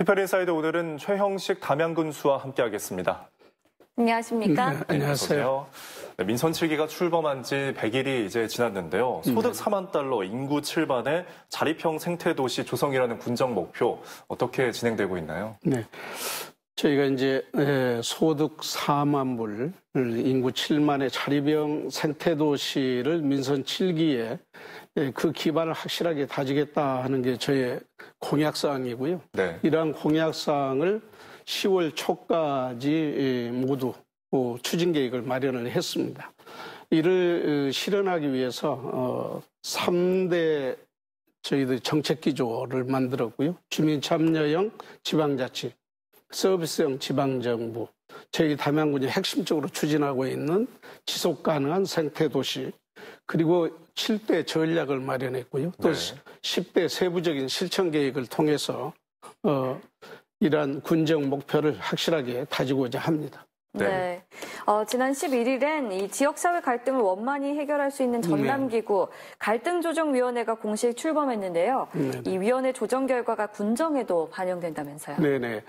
히퍼인사이드 오늘은 최형식 담양군수와 함께하겠습니다. 안녕하십니까? 네, 안녕하세요. 네, 민선 7기가 출범한 지 100일이 이제 지났는데요. 소득 4만 달러, 인구 7만의 자립형 생태도시 조성이라는 군정 목표 어떻게 진행되고 있나요? 네, 저희가 이제 소득 4만 불, 인구 7만의 자립형 생태도시를 민선 7기에 그 기반을 확실하게 다지겠다 하는 게 저의 공약사항이고요. 네. 이러한 공약사항을 10월 초까지 모두 추진 계획을 마련을 했습니다. 이를 실현하기 위해서 3대 저희들 정책 기조를 만들었고요. 주민 참여형 지방자치, 서비스형 지방정부, 저희 담양군이 핵심적으로 추진하고 있는 지속가능한 생태도시, 그리고 7대 전략을 마련했고요. 또 네. 10대 세부적인 실천 계획을 통해서 이러한 군정 목표를 확실하게 다지고자 합니다. 네. 지난 11일엔 이 지역사회 갈등을 원만히 해결할 수 있는 전남기구 갈등조정위원회가 공식 출범했는데요. 이 위원회 조정 결과가 군정에도 반영된다면서요. 네네.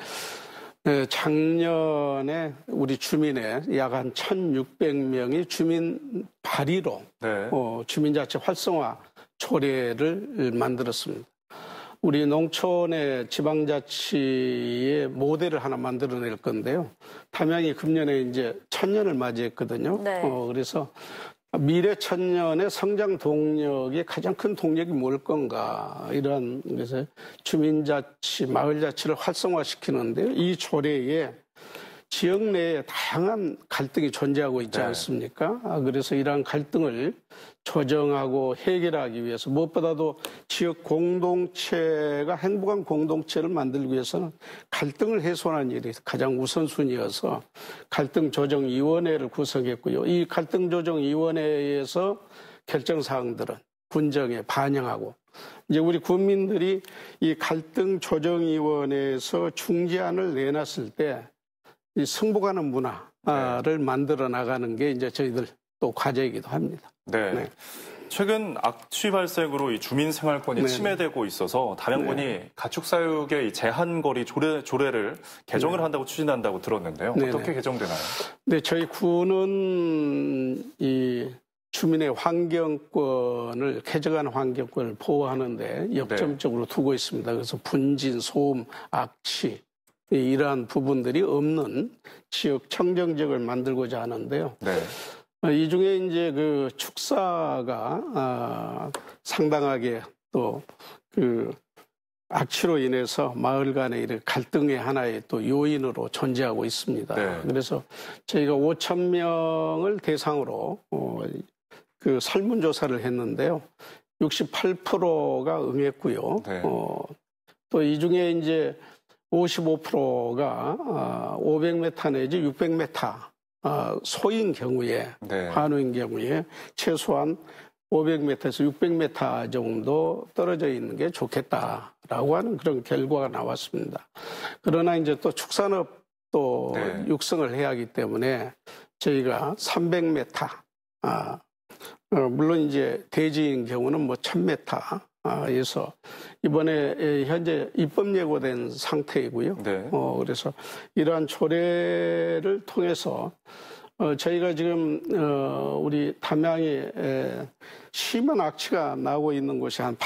작년에 우리 주민의 약 한 1,600명이 주민 발의로 네. 주민자치 활성화 조례를 만들었습니다. 우리 농촌의 지방자치의 모델을 하나 만들어낼 건데요. 담양이 금년에 이제 1000년을 맞이했거든요. 네. 그래서 미래 청년의 성장 동력이 가장 큰 동력이 뭘 건가, 이러한 그래서 주민자치, 마을자치를 활성화시키는데요. 이 조례에 지역 내에 다양한 갈등이 존재하고 있지 네. 않습니까? 그래서 이러한 갈등을 조정하고 해결하기 위해서 무엇보다도 지역 공동체가 행복한 공동체를 만들기 위해서는 갈등을 해소하는 일이 가장 우선순위여서 갈등조정위원회를 구성했고요. 이 갈등조정위원회에서 결정사항들은 군정에 반영하고, 이제 우리 국민들이 이 갈등조정위원회에서 중재안을 내놨을 때 이 승복하는 문화를 만들어 나가는 게 이제 저희들 또 과제이기도 합니다. 네. 네. 최근 악취 발생으로 이 주민 생활권이 네. 침해되고 있어서 담양군이 가축사육의 이 제한거리 조례를 개정을 한다고 추진한다고 들었는데요. 네. 어떻게 개정되나요? 네, 저희 군은 이 주민의 환경권을, 쾌적한 환경권을 보호하는데 역점적으로 두고 있습니다. 그래서 분진, 소음, 악취, 이러한 부분들이 없는 지역 청정지역을 만들고자 하는데요. 네. 이 중에 이제 그 축사가 상당하게 또 그 악취로 인해서 마을 간의 이런 갈등의 하나의 또 요인으로 존재하고 있습니다. 네. 그래서 저희가 5,000명을 대상으로 그 설문조사를 했는데요. 68%가 응했고요. 네. 또 이 중에 이제 55%가 500m 내지 600m 소인 경우에, 네. 한우인 경우에 최소한 500m에서 600m 정도 떨어져 있는 게 좋겠다라고 하는 그런 결과가 나왔습니다. 그러나 이제 또 축산업도 네. 육성을 해야 하기 때문에 저희가 300m, 물론 이제 대지인 경우는 뭐 1000m, 에서 이번에 현재 입법 예고된 상태이고요. 네. 그래서 이러한 조례를 통해서 저희가 지금 우리 담양에 심한 악취가 나고 있는 곳이 한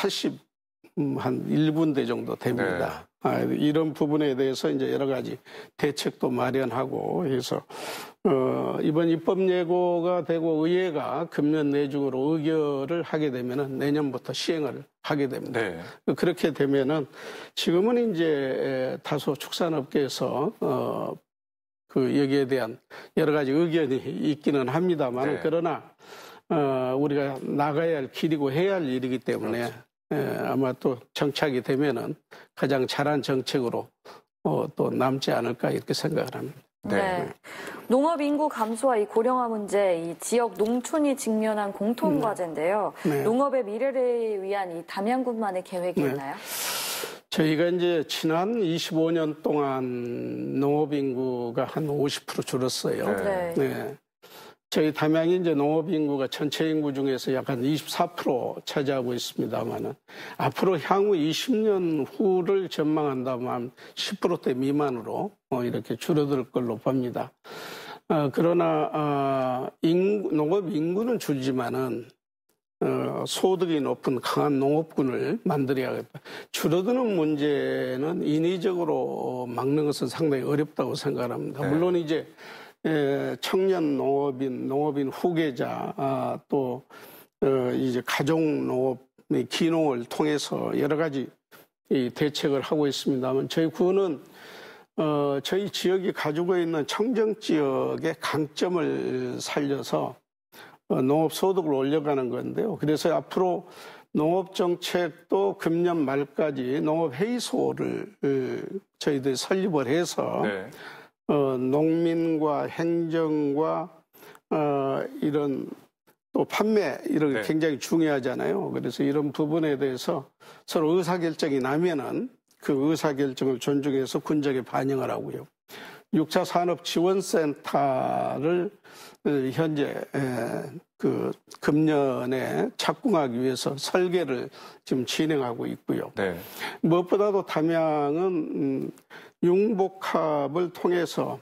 1군데 정도 됩니다. 이런 부분에 대해서 이제 여러 가지 대책도 마련하고 해서 이번 입법 예고가 되고 의회가 금년 내중으로 의결을 하게 되면은 내년부터 시행을 하게 됩니다. 네. 그렇게 되면은 지금은 이제 다소 축산업계에서 그 여기에 대한 여러 가지 의견이 있기는 합니다만, 네. 그러나 우리가 나가야 할 길이고 해야 할 일이기 때문에 그렇죠. 아마 또 정착이 되면은 가장 잘한 정책으로 또 남지 않을까 이렇게 생각을 합니다. 네. 농업 인구 감소와 이 고령화 문제, 이 지역 농촌이 직면한 공통 과제인데요. 네. 농업의 미래를 위한 이 담양군만의 계획이 네. 있나요? 저희가 이제 지난 25년 동안 농업 인구가 한 50% 줄었어요. 네. 네. 저희 담양이 이제 농업 인구가 전체 인구 중에서 약간 24% 차지하고 있습니다만은 앞으로 향후 20년 후를 전망한다면 10%대 미만으로 이렇게 줄어들 걸로 봅니다. 그러나 농업 인구는 줄지만은 소득이 높은 강한 농업군을 만들어야겠다. 줄어드는 문제는 인위적으로 막는 것은 상당히 어렵다고 생각합니다. 네. 물론 이제 청년 농업인 후계자, 또 이제 가족 농업의 기농을 통해서 여러 가지 이 대책을 하고 있습니다만 저희 구는 저희 지역이 가지고 있는 청정 지역의 강점을 살려서 농업 소득을 올려가는 건데요. 그래서 앞으로 농업 정책도 금년 말까지 농업 회의소를 저희들이 설립을 해서 네. 농민과 행정과 이런 또 판매 이런 게 네. 굉장히 중요하잖아요. 그래서 이런 부분에 대해서 서로 의사결정이 나면은 그 의사결정을 존중해서 군정에 반영을 하고요. 6차 산업지원센터를 현재 그 금년에 착공하기 위해서 설계를 지금 진행하고 있고요. 네. 무엇보다도 담양은 융복합을 통해서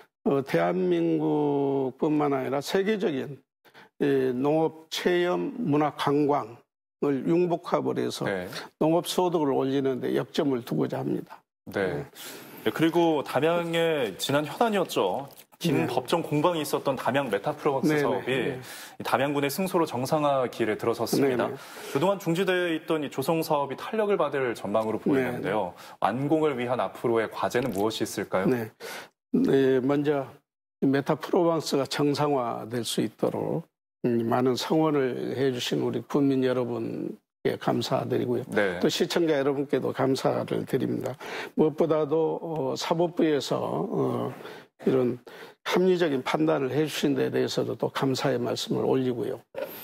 대한민국뿐만 아니라 세계적인 농업 체험 문화 관광을 융복합을 해서 네. 농업 소득을 올리는 데 역점을 두고자 합니다. 네. 네, 그리고 담양의 지난 현안이었죠. 긴 네. 법정 공방이 있었던 담양 메타프로박스 네네. 사업이 네. 담양군의 승소로 정상화 길에 들어섰습니다. 네네. 그동안 중지되어 있던 이 조성 사업이 탄력을 받을 전망으로 보이는데요. 완공을 위한 앞으로의 과제는 무엇이 있을까요? 네. 네, 먼저 메타프로방스가 정상화될 수 있도록 많은 성원을 해주신 우리 국민 여러분께 감사드리고요. 네. 또 시청자 여러분께도 감사를 드립니다. 무엇보다도 사법부에서 이런 합리적인 판단을 해주신 데 대해서도 또 감사의 말씀을 올리고요.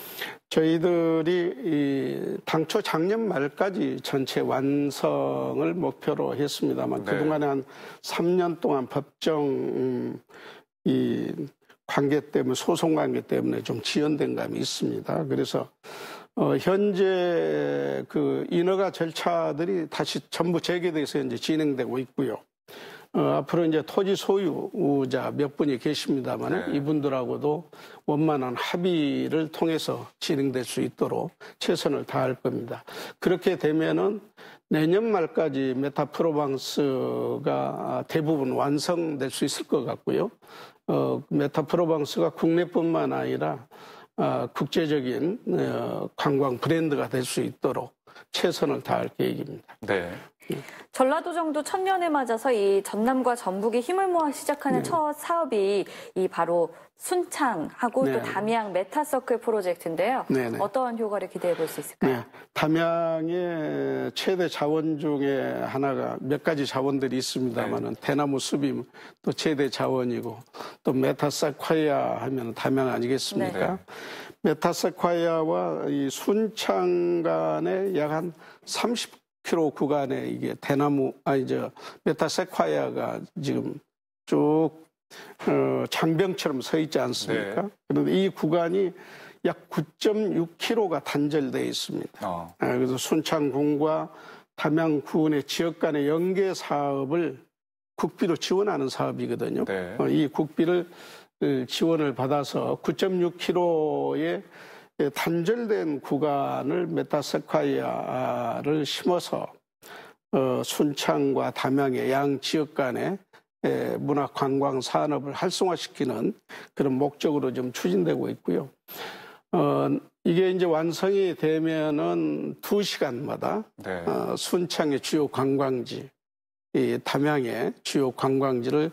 저희들이 당초 작년 말까지 전체 완성을 목표로 했습니다만 네. 그동안에 한 3년 동안 법정 이 관계 때문에 소송 관계 때문에 좀 지연된 감이 있습니다. 그래서 현재 그 인허가 절차들이 다시 전부 재개돼서 이제 진행되고 있고요. 앞으로 이제 토지 소유자 몇 분이 계십니다만 네. 이분들하고도 원만한 합의를 통해서 진행될 수 있도록 최선을 다할 겁니다. 그렇게 되면은 내년 말까지 메타프로방스가 대부분 완성될 수 있을 것 같고요. 메타프로방스가 국내뿐만 아니라 국제적인 관광 브랜드가 될 수 있도록 최선을 다할 계획입니다. 네. 전라도정도 1000년을 맞아서 이 전남과 전북이 힘을 모아 시작하는 첫 사업이 이 바로 순창하고 또 담양 메타서클 프로젝트인데요. 네네. 어떠한 효과를 기대해 볼 수 있을까요? 네, 담양의 최대 자원 중에 하나가 몇 가지 자원들이 있습니다만은 대나무 숲이 또 최대 자원이고 또 메타세콰이아 하면 담양 아니겠습니까? 네. 메타세콰이아와 이 순창 간에 약 한 30km 구간에 이게 메타세콰이아가 지금 쭉 장병처럼 서 있지 않습니까? 네. 그런데 이 구간이 약 9.6km가 단절되어 있습니다. 그래서 순창군과 담양군의 지역 간의 연계 사업을 국비로 지원하는 사업이거든요. 네. 이 국비를 지원을 받아서 9.6km의 단절된 구간을 메타세콰이아를 심어서 순창과 담양의 양 지역 간의 문화 관광 산업을 활성화시키는 그런 목적으로 좀 추진되고 있고요. 이게 이제 완성이 되면은 2시간마다 네. 순창의 주요 관광지, 이 담양의 주요 관광지를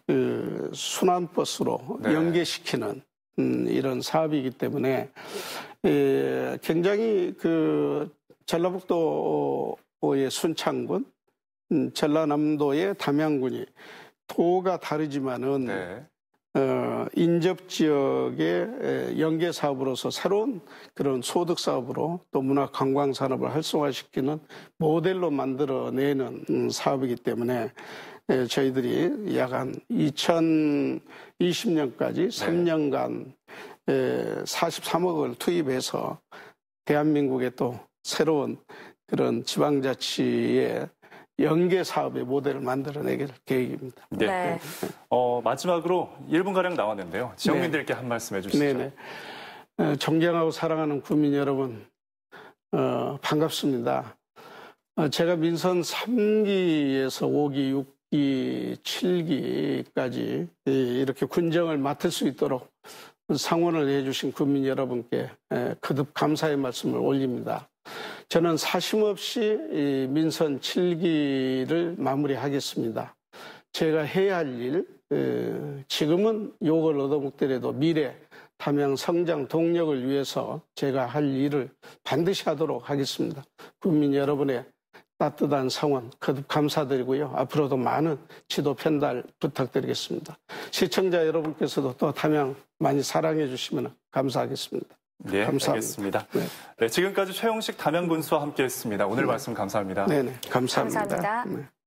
순환버스로 네. 연계시키는 이런 사업이기 때문에 굉장히 그 전라북도의 순창군, 전라남도의 담양군이 도가 다르지만은 네. 인접 지역의 연계 사업으로서 새로운 그런 소득 사업으로 또 문화 관광 산업을 활성화시키는 모델로 만들어내는 사업이기 때문에 저희들이 약 한 2020년까지 3년간 43억을 투입해서 대한민국의 또 새로운 그런 지방자치의 연계 사업의 모델을 만들어내길 계획입니다. 네. 네. 마지막으로 1분가량 나왔는데요. 지역민들께 한 말씀 해주시죠. 네네. 존경하고 사랑하는 국민 여러분, 반갑습니다. 제가 민선 3기에서 5기, 6기, 7기까지 이렇게 군정을 맡을 수 있도록 상원을 해주신 국민 여러분께 거듭 감사의 말씀을 올립니다. 저는 사심없이 민선 7기를 마무리하겠습니다. 제가 해야 할 일, 지금은 욕을 얻어먹더라도 미래, 담양 성장 동력을 위해서 제가 할 일을 반드시 하도록 하겠습니다. 국민 여러분의 따뜻한 성원 거듭 감사드리고요. 앞으로도 많은 지도 편달 부탁드리겠습니다. 시청자 여러분께서도 또 담양 많이 사랑해 주시면 감사하겠습니다. 네, 감사합니다. 알겠습니다. 네. 네, 지금까지 최영식 담양군수와 함께했습니다. 오늘 말씀 감사합니다. 네네, 감사합니다. 감사합니다. 네.